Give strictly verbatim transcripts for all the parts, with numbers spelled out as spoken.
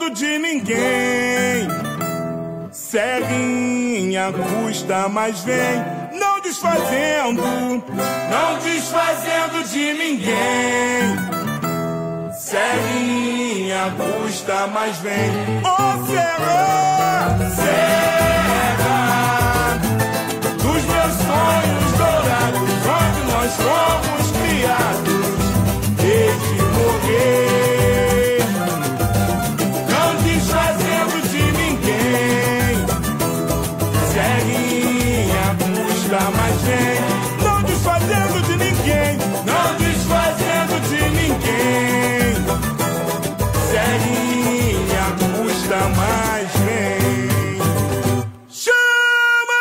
desfazendo de ninguém. Serrinha custa, mas vem, não desfazendo, não desfazendo de ninguém. Serrinha custa, mas vem. Ô oh, Serra, Serra dos meus sonhos dourados, onde nós fomos criados, desde morrer, não desfazendo de ninguém. Serrinha custa, mas vem, não desfazendo de ninguém, não desfazendo de ninguém. Serrinha custa, mas vem. Chama!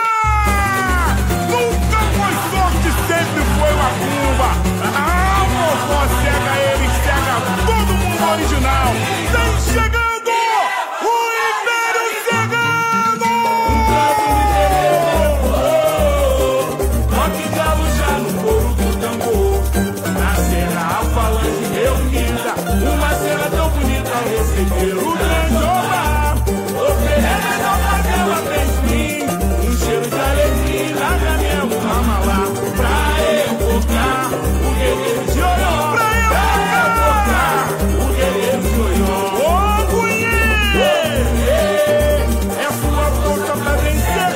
Nunca foi sorte, sempre foi macumba. Ah, o vovó cega ele, cega todo mundo original. Vem chegando o Império Cegano! Um trago de terreiro, rock galo já no couro do tambor. Na cena a falange reunida, uma cena tão bonita a receber o grande olá. Oferece a favela fez mim, um cheiro de alegria, larga mesmo, vamos lá. Pra evocar o guerreiro de Oió, pra evocar o guerreiro de Oió. Ô, Cunhê! É sua força pra vencer,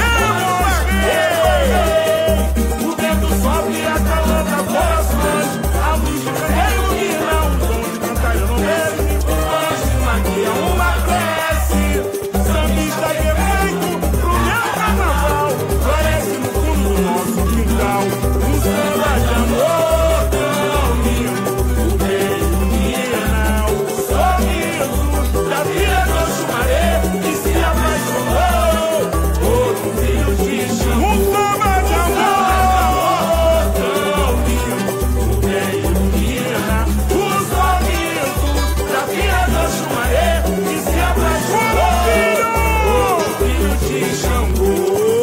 eu o vento sobe e acalanta corações, a luz de candeia ilumina um som de cantar eu não vejo. Aqui é uma prece, sambista guerreiro pro meu carnaval, floresce no fundo do nosso quintal, um samba de amor tão lindo, o beijo menina, o sorriso da filha do Xumaré que se apaixonou por um filho de chão. Um samba de amor tão lindo, o beijo menina, o sorriso da filha do Xumaré que se apaixonou por um filho de Xangô.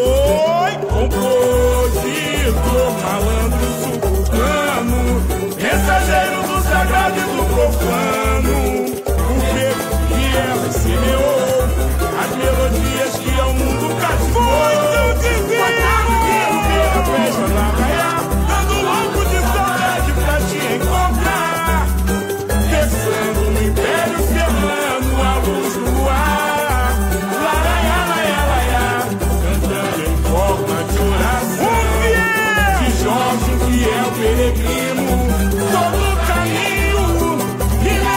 Compositor, malandro sultano, mensageiro do sagrado e do profano, o preto que ela semeou, as melodias que ao mundo cativou. Muito divino! A festa da Raia, dando louco de saudade pra te encontrar, descendo no Império Serrano, a luz no ar, laraiá, laia, laia, cantando em forma de oração. De Jorge, fiel peregrino, todo o caminho, e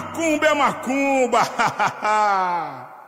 macumba é macumba.